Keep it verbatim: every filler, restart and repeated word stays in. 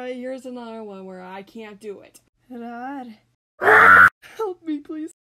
here's another one where I can't do it. God.